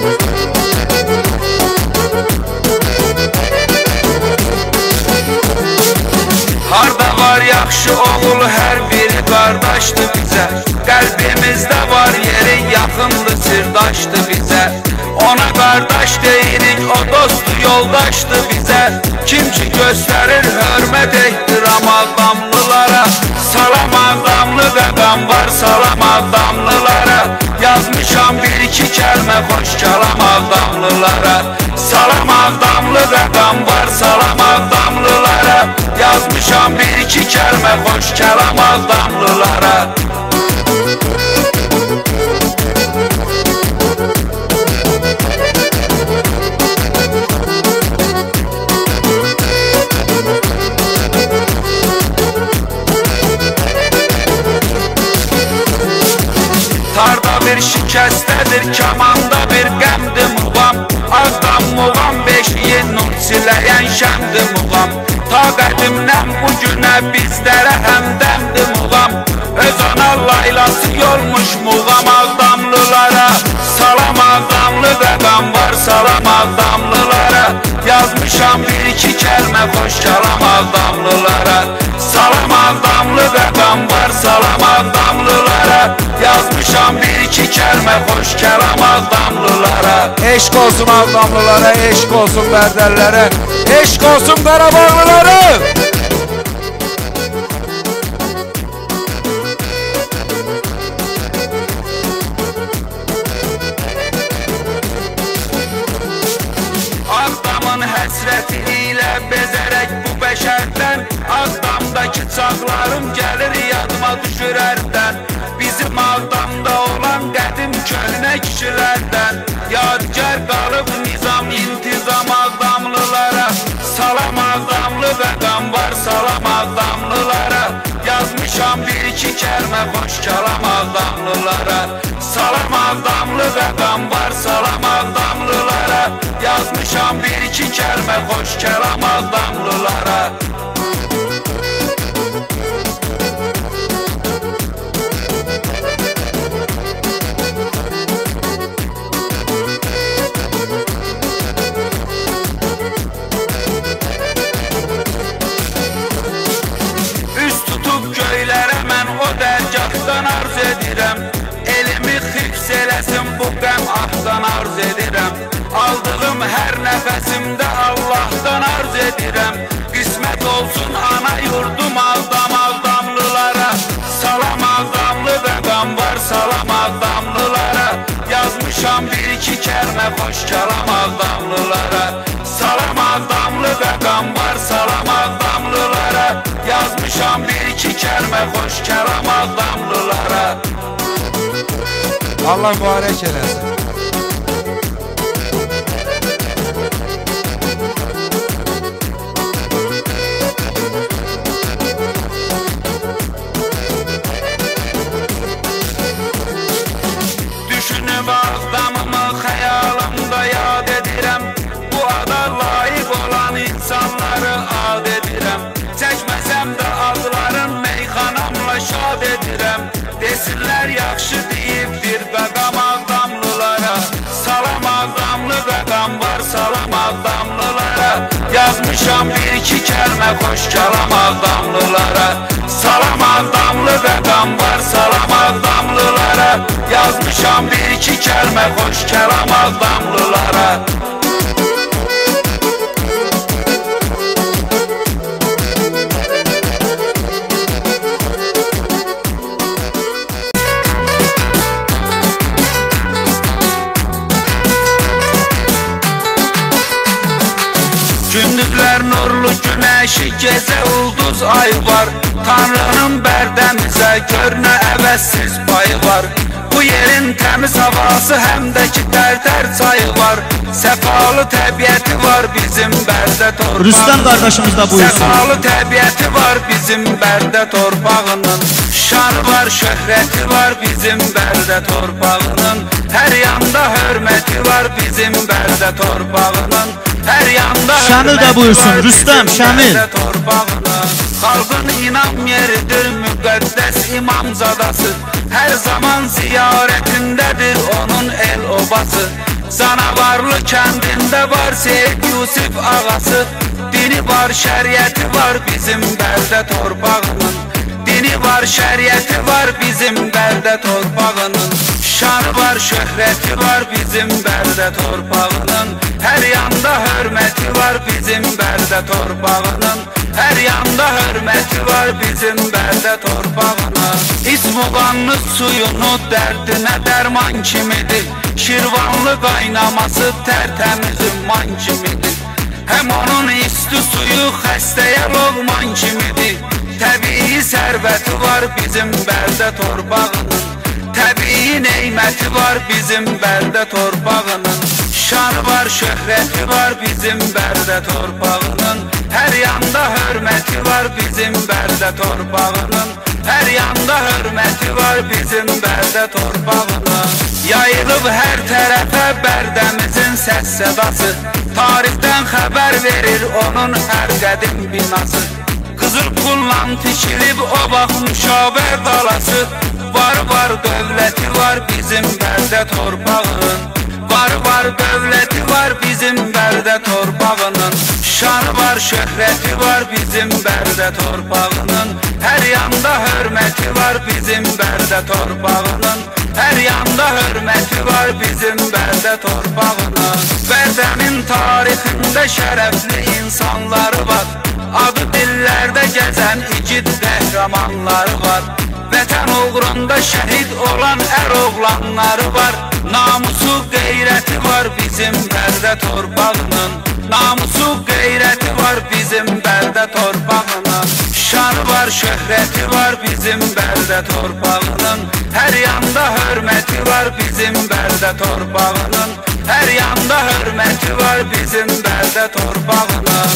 Harda var yaxşı oğul, hər biri qardaşdır bizə. Qəlbimizdə var yeri, yaxındır, sirdaşdır bizə. Ona qardaş deyirik, o dostdur, yoldaşdır bizə. Kim ki göstərir hörmət, ehtiram ağdamlılara. Salam ağdamlı qəqam var, salam ağdamlılara. Yazmışam bir iki kəlmə, xoş kəlam ağdamlılara. Salam ağdamlı qəqam var, salam ağdamlılara. Yazmışam bir iki kəlmə, xoş kəlam ağdamlılara. Tarda bir şikəstədir, kamanda bir qəmdir muğam. Ağdam muğam beşiyi nur siləyən şəmdir muğam. Ta qədimdən bu günə bizlərə həmdəmdir muğam. Öz ana laylası yolmuş muğam ağdamlılara. Salam ağdamlı qəqam var, salam ağdamlılara. Yazmışam bir iki kəlmə, xoş kəlam ağdamlılara. Salam ağdamlı qəqam var, salam ağdamlılara. Yazmışam bir iki kəlmə, xoş kəlam ağdamlılara. Eşq olsun ağdamlılara, eşq olsun bərdəllərə, eşq olsun Qarabağlılara. Ağdamın həsrəti ilə bezərək bu bəşərdən. Ağdamdakı çağlarım gəlir yadıma düşür ərdən. Bizim Ağdamda olan qədim köhnə kişilərdən. Yadigar qalıb nizam, intizam ağdamlılara. Salam ağdamlı qəqam var, salam ağdamlılara. Yazmışam bir iki kəlmə, xoş kəlam ağdamlılara. Salam ağdamlı qəqam var, salam ağdamlılara. Yazmışam bir iki kəlmə, xoş kəlam ağdamlılara. Arz edirəm, elimi xifz eləsin bu qəm, ahdan arz edirəm. Aldığım hər nəfəsimdə Allahdan arz edirəm. Qismət olsun ana yurdum Ağdam ağdamlılara. Salam ağdamlı qəqam var, salam ağdamlılara. Yazmışam bir iki kəlmə, xoş kəlam ağdamlılara. Salam ağdamlı qəqam var, salam ağdamlılara. Yazmışam bir iki kəlmə, xoş kəlam ağdamlılara. Allah mübarək eləsin. Düşünüb Ağdamımı xəyalımda yad edirəm. Bu ada layiq olan insanları ad edirəm. Çəkməsəm də adların meyxanamla şad edirəm. Desinlər yaxşı deyibdir qəqam ağdamlılara. Salam ağdamlı qəqam var, salam ağdamlılara. Yazmışam bir iki kəlmə, xoş kəlam ağdamlılara. Salam ağdamlı qəqam var, salam ağdamlılara. Yazmışam bir iki kəlmə, xoş kəlam ağdamlılara. Gündüzlər nurlu günəşi, gecə ulduz ay var. Tanrının bərdəmizə görünə əvəzsiz payı var. Bu yerin təmiz havası, həm də ki dər-dər çayı var. Səfalı təbiəti var bizim Bərdə torpağının. Rüstəm qardaşımız da buyursun. Səfalı təbiəti var bizim Bərdə torpağının. Şanı var, şöhrəti var bizim Bərdə torpağının. Hər yanda hörməti var bizim Bərdə torpağının. Her yanda Şamil de buyursun, Rüstəm, Şamil. Torpağına. Xalqın inam yeridir müqəddəs imamzadası. Hər zaman ziyarətindədir onun el obası. Canavarlı kəndində var Seyid Yusif ağası. Dini var, şəriəti var bizim Bərdə torpağının. Dini var, şəriəti var bizim Bərdə torpağının. Şanı var, şöhrəti var bizim Bərdə torpağının. Hər yanda hörməti var bizim Bərdə torpağının. Hər yanda hörməti var bizim Bərdə torpağının. İsmuqanlı suyunu dərdinə dərman kimidir. Şirvanlı qaynaması tərtəmiz ümman kimidir. Həm onun isti suyu xəstəyə loğman kimidir. Təbii sərvəti var bizim Bərdə torpağının. Təbii neyməti var bizim Bərdə torpağının. Şanı var, şöhrəti var bizim Bərdə torpağının. Hər yanda hörməti var bizim Bərdə torpağının. Hər yanda hörməti var bizim Bərdə torpağının. Yayılıb hər tərəfə Bərdəmizin səs sədası. Tarixdən xəbər verir onun hər qədim binası. Qızıl pulla tikilib o vaxt Müşavər qalası. Var dövləti var bizim Bərdə torpağının. Var dövləti var bizim Bərdə torpağının. Şanı var, şöhrəti var bizim Bərdə torpağının. Hər yanda hörməti var bizim Bərdə torpağının. Hər yanda hörməti var bizim Bərdə torpağının. Bərdənin tarixində şərəfli insanları var. Adı dillərdə gəzən igid qəhrəmanları var. Vətən uğrunda şəhid olan oğlanları var. Namusu qeyrəti var bizim Bərdə torpağının. Namusu qeyrəti var bizim Bərdə torpağının. Şanı var, şöhrəti var bizim Bərdə torpağının. Hər yanda hörməti var bizim Bərdə torpağının. Hər yanda hörməti var bizim Bərdə torpağının.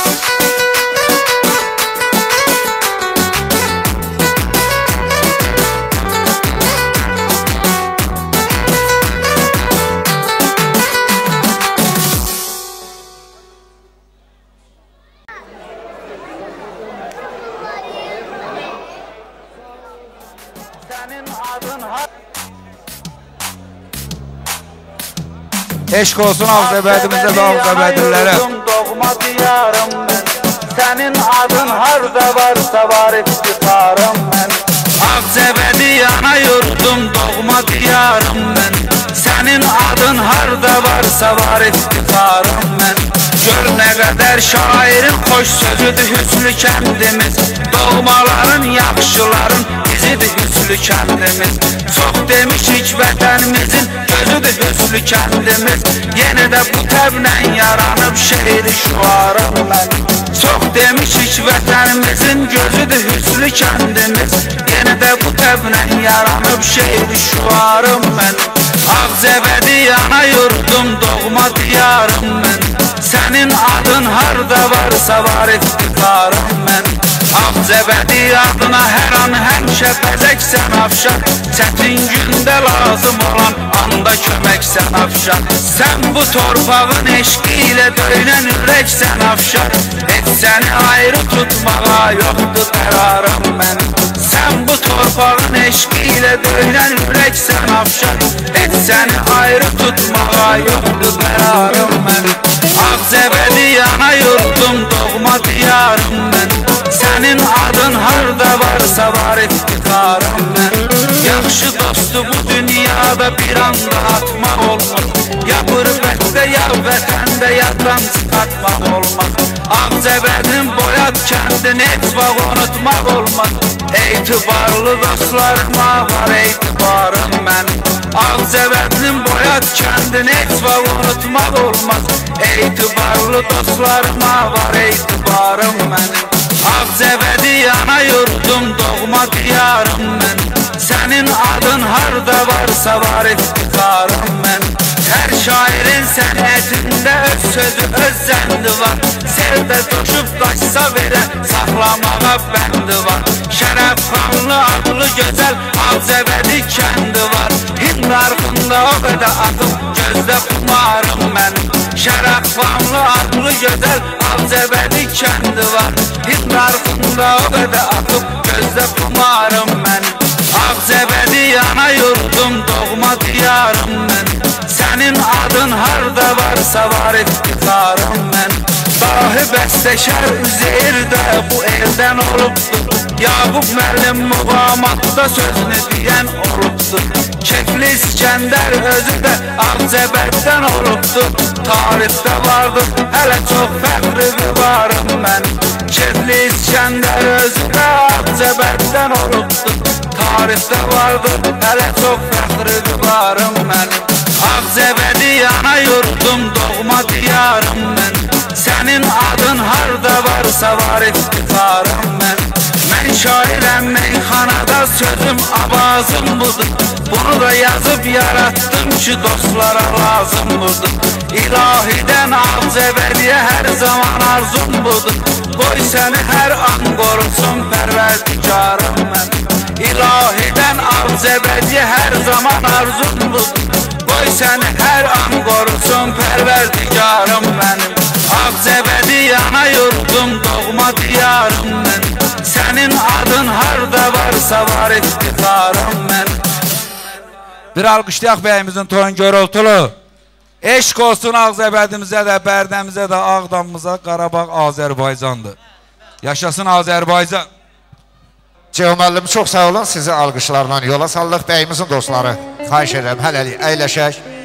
Eşq olsun Ağzəbədimizə və Ağzəbədillərə. Doğma diyarım mən. Sənin adın harda varsa var iftiharım mən. Ağzəbədi yana yurdum doğma diyarım mən. Sənin adın harda varsa var iftiharım mən. Gör nə qədər şairin xoş sözüdür hüslü kəndimiz. Doğmaların, yaxşıların izidir hüslü kəndimiz. Çox demişik vətənimizin gözüdür hüslü kəndimiz. Yenə də bu təblə yaranıb şehri şuarım mən. Çox demişik vətənimizin gözüdür hüslü kəndimiz. Yenə də bu təblə yaranıb şehri şuarım mən. Ağzəbədi yana yurdum doğma diyarım mən. Sənin adın harda varsa var iftiharım mən. Ağzəbədi adına hər an həmişə bəzəksən afşar. Çətin gündə lazım olan anda köməksən afşar. Sən bu torpağın eşqi ilə döynən ürəksən afşar. Heç səni ayrı tutmağa yoxdur qərarım mən. Sən bu torpağın eşqi ilə döynən ürəksən afşar. Heç səni ayrı tutmağa yoxdur qərarım mən. Ağzəbədi yana yurdum doğma diyarım mən. Sənin adın harda varsa var iftiharım mən. Yaxşı dostu bu dünyada bir anda atmaq olmaz. Ya qürbətdə ya vətəndə yaddan çıxartmaq olmaz. Ağzəbədin boyat kəndini heç vaxt unutmaq olmaz. Etibarlı dostlarıma var etibarım mən. Ağzəbədin boyat kəndini heç vaxt unutmaq olmaz. Etibarlı dostlarıma var etibarım mənim. Ağzəbədi yana yurdum doğma diyarım mən. Sənin adın harda varsa var iftiharım mən. Hər şairin sənətində öz sözü, öz zəndi var. Sevdə coşub qaçsa verə saxlamağa bəndi var. Şərəf xanlı, adlı gözəl Ağzəbədi kəndi var. Hind arxında o qədər atım gözdə xumarım mənim. Şərəfamlı, adlı, gözəl Ağzəbədi kəndi var. Hind arxında o qədər axıb gözdə tumarım mən. Ağzəbədi yana yurdum, doğma diyarım mən. Sənin adın harda varsa var iftikarım mən. Dahi bəstəkar Üzeyir də bu eldən olubdur. Yaqub müəllim muğamatda sözünü deyən olubdur. Kefli İskəndər özü də Ağzəbəddən olubdur. Tarixdə vardır, hələ çox fəxri varım mən. Kefli İskəndər özü də Ağzəbəddən olubdur. Tarixdə vardır, hələ çox fəxri varım mən. Ağzəbədi yana yurdum, doğma diyarım mən. Sənin adın harda varsa var iftikarım mən. Mən şairəm, meyxanada sözüm avazım budur. Bunu da yazıb yarattım ki dostlara lazım budur. İlahidən Ağzəbədiyə hər zaman arzum budur. Qoy səni hər an qorusun pərverdigarım mən. İlahidən Ağzəbədiyə hər zaman arzum budur. Qoy səni hər an qorusun pərverdigarım mənim. Ağzəbədi yana yurdum, doğma diyarım mən. Sənin adın harda varsa var iftikarım mən. Bir alqışlayaq bəyimizin toyun görültülü. Eşq olsun Ağzəbədimizə də, Bərdəmizə də, Ağdamımıza. Qarabağ Azərbaycandır. Yaşasın Azərbaycan. Ceyhun müəllim, çox sağ olun. Sizi alqışlarla yola sallıq. Bəyimizin dostları, xahiş edirəm, hələlik əyləşək.